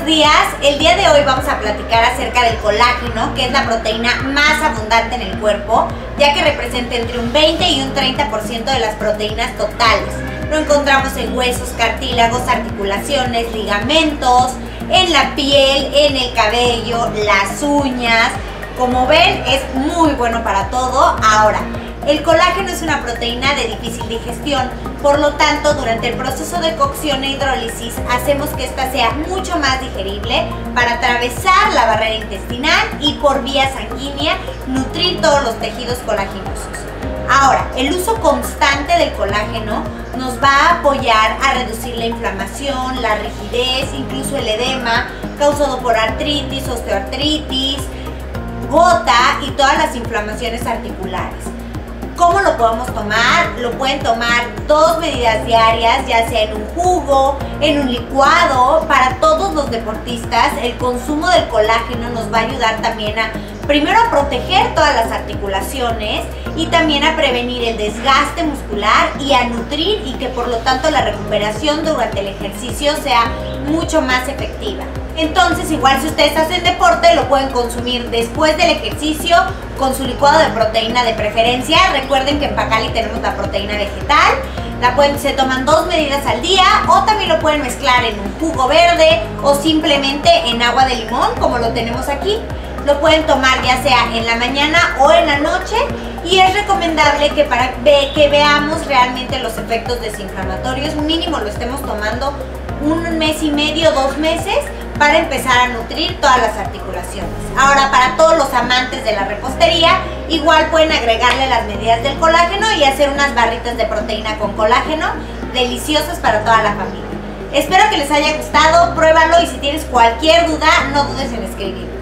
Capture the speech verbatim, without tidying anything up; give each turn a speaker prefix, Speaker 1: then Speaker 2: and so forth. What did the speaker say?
Speaker 1: días, el día de hoy vamos a platicar acerca del colágeno, que es la proteína más abundante en el cuerpo, ya que representa entre un veinte y un treinta por ciento de las proteínas totales. Lo encontramos en huesos, cartílagos, articulaciones, ligamentos, en la piel, en el cabello, las uñas. Como ven, es muy bueno para todo. Ahora, el colágeno es una proteína de difícil digestión, por lo tanto, durante el proceso de cocción e hidrólisis hacemos que ésta sea mucho más digerible para atravesar la barrera intestinal y por vía sanguínea nutrir todos los tejidos colaginosos. Ahora, el uso constante del colágeno nos va a apoyar a reducir la inflamación, la rigidez, incluso el edema causado por artritis, osteoartritis, gota y todas las inflamaciones articulares. ¿Cómo lo podemos tomar? Lo pueden tomar dos medidas diarias, ya sea en un jugo, en un licuado. Para todos los deportistas, el consumo del colágeno nos va a ayudar también a, primero, a proteger todas las articulaciones y también a prevenir el desgaste muscular y a nutrir y que por lo tanto la recuperación durante el ejercicio sea mucho más efectiva. Entonces, igual si ustedes hacen deporte, lo pueden consumir después del ejercicio con su licuado de proteína de preferencia. Recuerden que en Pacali tenemos la proteína vegetal. La pueden, se toman dos medidas al día o también lo pueden mezclar en un jugo verde o simplemente en agua de limón, como lo tenemos aquí. Lo pueden tomar ya sea en la mañana o en la noche y es recomendable que para que veamos realmente los efectos desinflamatorios, mínimo lo estemos tomando un mes y medio, dos meses, para empezar a nutrir todas las articulaciones. Ahora, para todos los amantes de la repostería, igual pueden agregarle las medidas del colágeno y hacer unas barritas de proteína con colágeno deliciosas para toda la familia. Espero que les haya gustado, pruébalo y si tienes cualquier duda, no dudes en escribir.